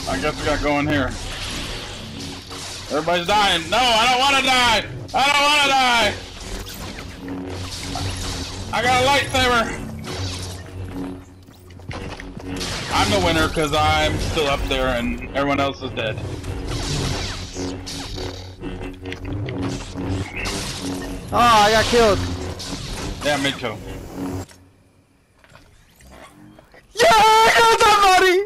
I guess we gotta go in here. Everybody's dying. No, I don't want to die. I don't want to die. I got a lightsaber. I'm the winner because I'm still up there and everyone else is dead. Oh, I got killed. Yeah, me too. Yeah, I killed somebody.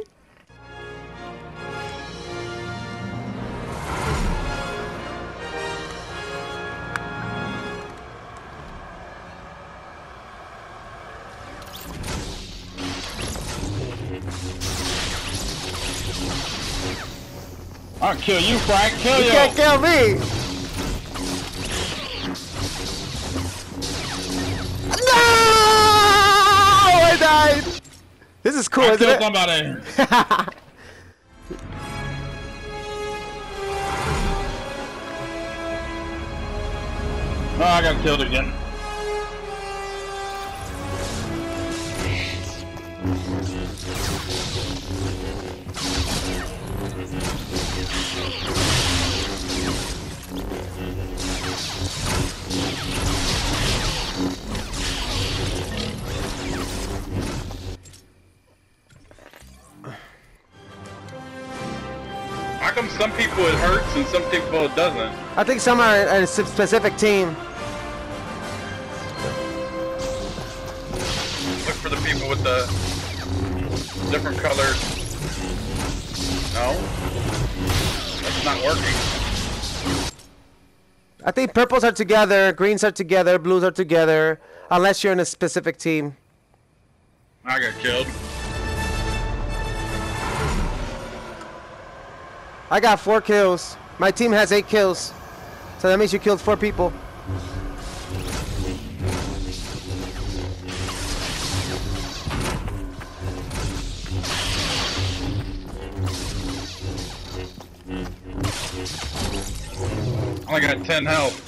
I'll kill you, Frank. Kill you. You can't kill me. No! I died. This is cool, I isn't killed it? somebody. Oh, I got killed again. How come some people it hurts and some people it doesn't? I think some are in a specific team. Look for the people with the different colors. No? That's not working. I think purples are together, greens are together, blues are together, unless you're in a specific team. I got killed. I got 4 kills. My team has 8 kills. So that means you killed 4 people. I only got 10 health.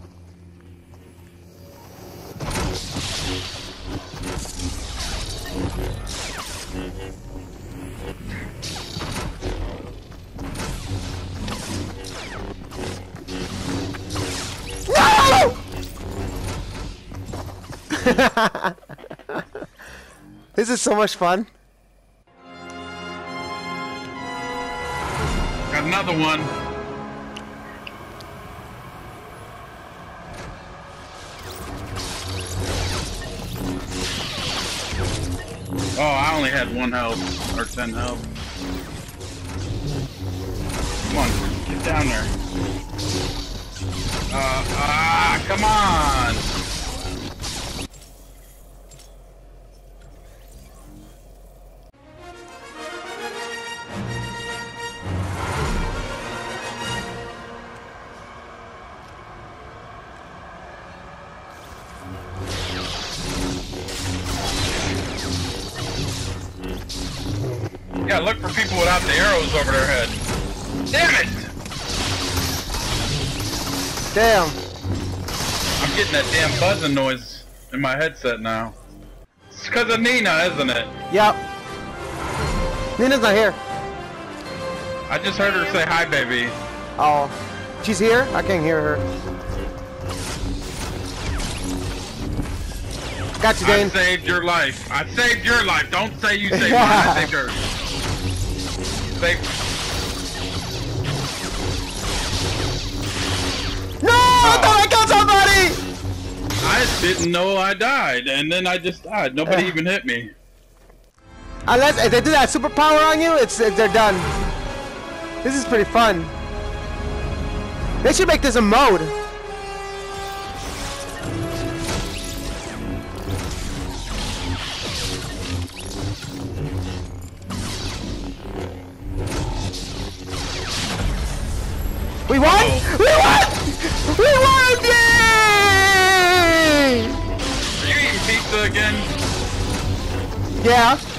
No! This is so much fun. Got another one. Oh, I only had 1 health, or 10 health. Come on, get down there. Come on! Yeah, look for people without the arrows over their head. Damn it! Damn. I'm getting that damn buzzing noise in my headset now. It's because of Nina, isn't it? Yep. Nina's not here. I just heard her say hi, baby. Oh. She's here? I can't hear her. Got you, I Dane. saved your life. I saved your life. Don't say you saved mine. I saved hers. Saved. No! I thought I killed somebody! I didn't know I died, and then I just died. Nobody even hit me. Unless if they do that superpower on you, they're done. This is pretty fun. They should make this a mode. We won! Uh-oh. We won! We won! Yay! Are you eating pizza again? Yeah.